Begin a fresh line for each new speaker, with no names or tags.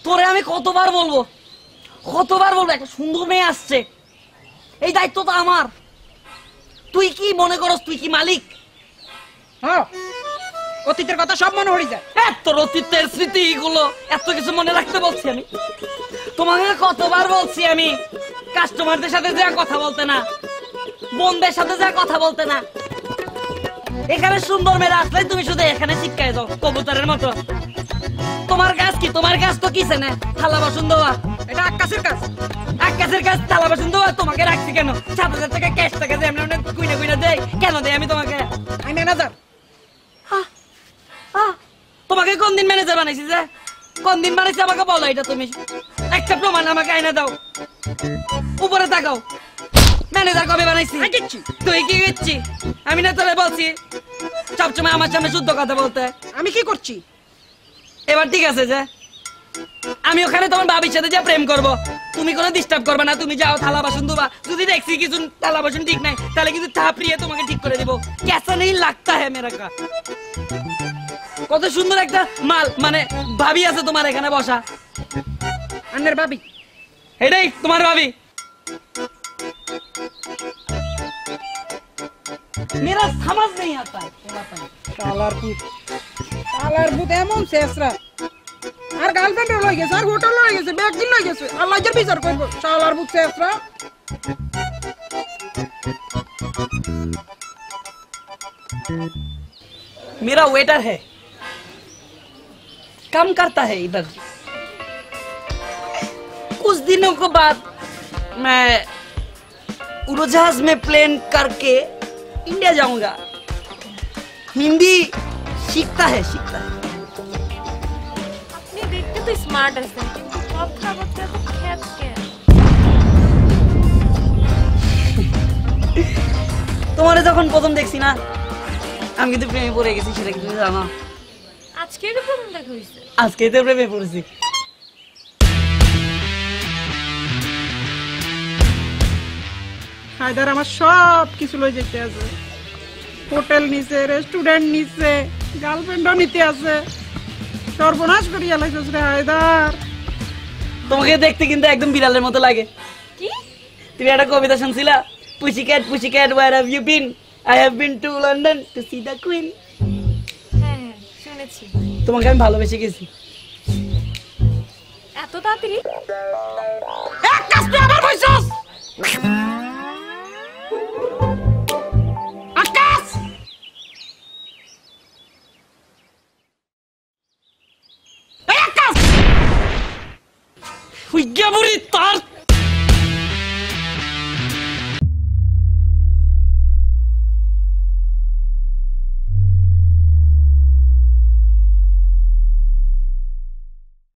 তোরে আমি কতবার বলবো একটা সুন্দর মেয়ে আসছে, এই দায়িত্ব তো আমার। তুই কি মনে করস তুই কি মালিক?
হ্যাঁ, অতীতের কথা সব মনে হয়ে যায়।
তোর অতীতের স্মৃতি গুলো এত কিছু মনে রাখতে বলছি আমি তোমাকে? কতবার বলছি আমি কাস্টমারদের সাথে যা কথা বলতে না, বোনদের সাথে যা কথা বলতে না। এখানে সুন্দর মেয়েরা আসলে তুমি শুধু এখানে শিক্ষায় যাও কবুতরের মতো। তোমার কাজ কি? তোমার কাজ তো কিসে না থালা বাসন দেওয়া।
এটা আকাশের কাজ।
আকাশের কাজ থালা বাসন দেওয়া। তোমাকে রাখছি কেন? 7,000 টাকা ক্যাশ টাকা যে এমনি কুইনা কুইনা দেয় কেন? দেয় আমি তোমাকে?
আমি ম্যানেজার।
তোমাকে কোন দিন ম্যানেজার বানাইছি? যে কোন দিন বানাইছি আমাকে বলো এটা। তুমি একটা প্রমাণ আমাকে আইনা দাও। উপরে তাকাও, ম্যানেজার কবে বানাইছি? তুই কি করছি? আমি না তোরে বলছি সবসময় আমার সামনে শুদ্ধ কথা বলতে।
আমি কি করছি?
এবার ঠিক আছে যে আমি ওখানে তোমার ভাবির সাথে যা প্রেম করব, তুমি কোনো ডিস্টার্ব করবে না। তুমি যাও থালা বাসন ধোবা। যদি দেখছি কিছু থালা বাসন ঠিক নাই তাহলে কিন্তু থাপড়িয়ে তোমাকে ঠিক করে দিব। কেসা নেই লাগতা হ্যাঁ মেরা কা। কত সুন্দর একটা মাল মানে ভাবি আছে তোমার এখানে বসা।
আন্নের ভাবি?
এটাই তোমার ভাবি। मेरा समझ नहीं आता है।
শালার ভূত এমন শেষরা। আর গার্লফ্রেন্ড লই গেছে, আর হোটেল লই গেছে, ব্যাগ কিন লই গেছে। আল্লাহ যে বিচার করব। শালার ভূত শেষরা।
मेरा वेटर है, काम करता है इधर। कुछ दिनों के बाद मैं उड़ाजहाज में प्लेन करके इंडिया जाऊंगा। हिंदी सीखता है।
আপনি দেখতে তো স্মার্ট আছেন, কিন্তু কথাবার্তা তো খ্যাত কেন?
তোমারে যখন প্রথম দেখছি না আমি কিন্তু প্রেমে পড়ে গেছি, সেটা কি তুমি জানো?
আজকেই তো প্রথম দেখা হয়েছে।
আজকে তো প্রেমে পড়েছি।
হায়দার আমার সব কিছু লই যেতে আছে। হোটেল নিছে, রেস্টুরেন্ট নিছে, গার্লফ্রেন্ডও নিতে আছে। সর্বনাশ করিয়া লাগছিস রে হায়দার।
তোমাকে দেখতে কিন্তু একদম বিড়ালের মতো লাগে।
কি?
তুমি একটা কবিতা শুনছিলা? Pussycat, pussycat, where have you been? I have been to London to see the Queen.
হ্যাঁ, শুনেছি।
তোমাকে আমি ভালোবেসে গেছি।
এত তাড়াতাড়ি?
এক কাজ তুই আবার বলছস। আকাশ! এই আকাশ! হুই গেবুরি তার